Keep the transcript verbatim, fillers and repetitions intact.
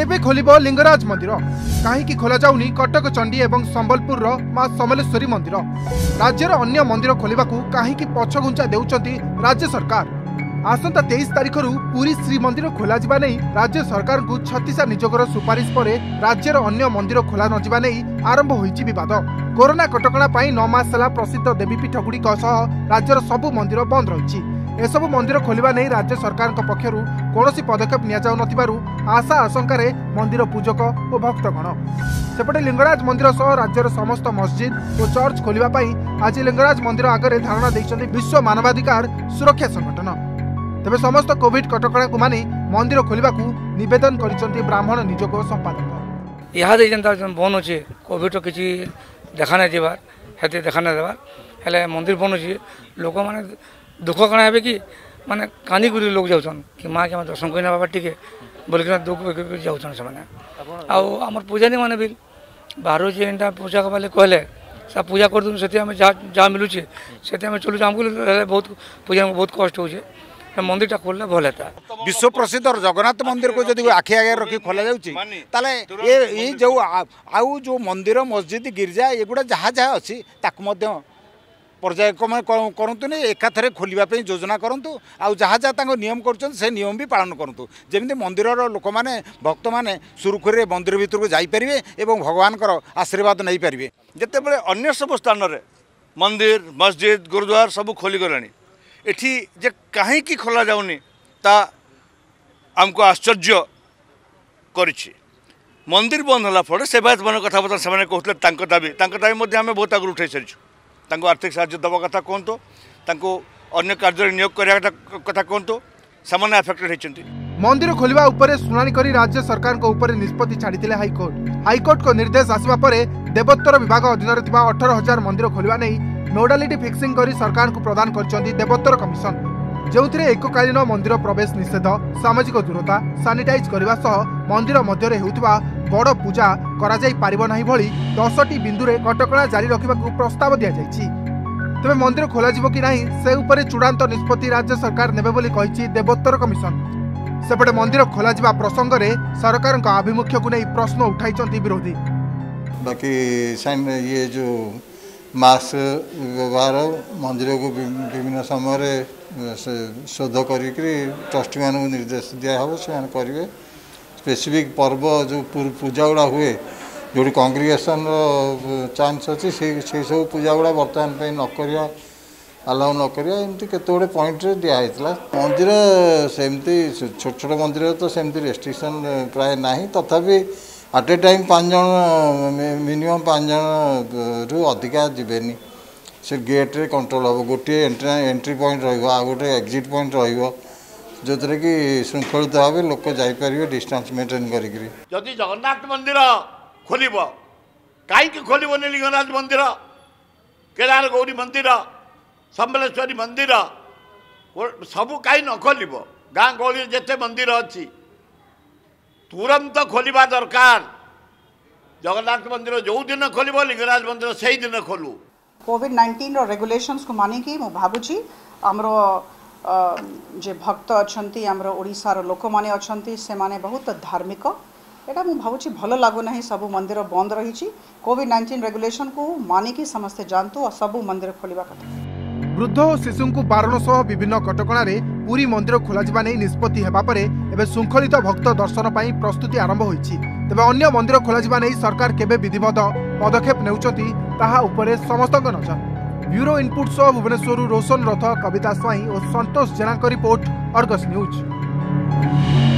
केबे खोलिबो लिंगराज मंदिर कहीं खोला जाउनी कटक चंडी एवं संबलपुर मां समलेश्वरी मंदिर राज्यर अन्य मंदिर खोलिबाकू कहीं पछघुंचा देउचंती राज्य सरकार। आसंता तेईस तारीख रु पुरी श्रीमंदिर खोल जा राज्य सरकार को छत्तीसा निजोगर सुपारिश पर राज्यर अन्य मंदिर खोला नजिबा नहीं आरंभ होईची विवाद। कोरोना कटकणा नौ मास है प्रसिद्ध देवीपीठ गुड़िक राज्यर सबु मंदिर बंद रही। एसबु मंदिर खोलिबा नहीं राज्य सरकार पक्षर कौन पदक्षेप नि आशा आशंकार मंदिर पूजक और भक्तगण सेपटे लिंगराज मंदिर सह राज्यर समस्त मस्जिद और चर्च खोलिबा आज लिंगराज मंदिर आगे धारणा देइछन्ति विश्व मानवाधिकार सुरक्षा संगठन। तेबे समस्त कोविड कटकणा को मानि मंदिर खोलिबाकू निवेदन करिसन्ति ब्राह्मण निजोग संपादक। यहाँ जेनता बन अच्छे कोविड किसी देखा नहीं देवार हेते देखा नहीं देवार हेले मंदिर बन अच्छे लोक मैंने दुख कण है कि माने कानी गुरी लोग जाऊन कि माँ के दर्शन करना बाबा टिके बोलिकिना दुख जाऊन से आमर पूजानी मैंने भी बाहर जेनटा पूजा वाले कहले सब पूजा कर दूँ से जहाँ मिलूचे से चलूँ आमको बहुत पूजा में बहुत कष्ट हो मंदिर खोलने भल है। विश्व प्रसिद्ध जगन्नाथ मंदिर को जब आखि आगे रखी खोल जाए जो आउ जो मंदिर मस्जिद गिरजा एगुड़ा जहाँ जहाँ अच्छी पर्यायक्रम करतुनि एकाथरे खोलने योजना करूँ आउ जहाँ जहाँ नियम कर से नियम भी पालन करूँ जमी मंदिर लोक मैंने भक्त मैंने सुरुखुरी मंदिर भीतर को जापरेंगे और भगवान आशीर्वाद नहीं पारे। जिते बड़े अन्य सब स्थान में मंदिर मस्जिद गुरुद्वार सब खोलीगला एठी जे कहीं खोला जाऊनी ता आमको आश्चर्य करिछि। मंदिर बंद होला फड़े सेवायत मान कथबार्ता से कहते दाबी दाबी आम बहुत आगे उठाई सारी आर्थिक साहाय्य दवा कथा कहतु अन्य कार्य नियोग करने कथा कहतु से अफेक्टेड होती। मंदिर खोलिबा उपरे सुनानी करी राज्य सरकार को ऊपर निष्पत्ति छाड़ी हाईकोर्ट। हाईकोर्ट को निर्देश आसवा पर देवोत्तर विभाग अधीन अठारह हजार मंदिर खोलिबा नहीं नोडालिटी फिक्सिंग करी सरकार को प्रदान करछन्ती देवोत्तर कमिशन जो एककालीन मंदिर प्रवेश निषेध सामाजिक दूरता सानिटाइज करने सह मंदिर मध्य होउतबा बड़ पूजा करा जाई पारिबो नाही भली दसटी बिंदुरे कटकणा जारी रखिबाकू प्रस्ताव दिया जायछि। तबे मंदिर खोला जिवो कि नाही से उपरे चूड़ांत निष्पत्ति राज्य सरकार नेबे बोली कहिछि देवोत्तर कमिशन। सेपटे मंदिर खोला जिबा प्रसंग रे सरकार का आभिमुख्य को नहीं प्रश्न उठाइछन्ती विरोधी। बाकी ये जो मास्क व्यवहार मंदिर को विभिन्न समय शोध कर ट्रस्टी मान निर्देश दिहब से करेंगे। स्पेसिफिक पर्व जो पूजा गुड़ा हुए जो कंग्रिगेसन चांस अच्छी से सब पूजा गुड़ा बर्तमान नक अलाउ नक एमती केते पॉइंट दिखाई मंदिर सेमती छोट छोट मंदिर तो सेमती रेस्ट्रिक्शन प्राय ना तथापि आट ए टाइम पाँच जन मिनिमम पाँच जन रु अधिका जीवेनि से गेट रे कंट्रोल हम गोटे एंट्री पॉइंट रोटे एक्जिट पॉइंट रो थे कि श्रृंखलित भाव लोक जापर डिस्टेंस मेंटेन करी। जदि जगन्नाथ मंदिर खोल कहीं खोलने लिंगराज मंदिर केदार गौरी मंदिर समलेश्वरी मंदिर सबू कहीं न खोल गाँ गहली जिते मंदिर अच्छी तुरंत खोलिबा दरकार। जगन्नाथ मंदिर जो दिन खोल लिंगराज मंदिर से ही दिन खोलू। कोविड नाइंटीन रेगुलेशंस को मानिकी मु भाबुची हमरो जे भक्त अछंती हमरो ओडिसा लोक माने अछंती से माने बहुत धार्मिक एटा मु भाबुची भलो लागु नहीं सब मंदिर बंद रही। कोविड नाइंटीन रेगुलेशन को मानिकी समस्ते जानतु और सब मंदिर खोलिबा कथा। वृद्ध और शिशु को बारण सह विभिन्न कटकणा पुरी मंदिर खोल निष्पत्ति हेबा परे एबे श्रृंखलित भक्त दर्शन पाई प्रस्तुति आरंभ होईछि। तेबे अन्य मंदिर खोल सरकार केबे विधिवत पदक्षेप नेउचंती ताहा उपरे समस्तक नजर। ब्यूरो इनपुट सह भुवनेश्वर रोशन रथ कविता स्वाई और Santosh Jena report Argus news.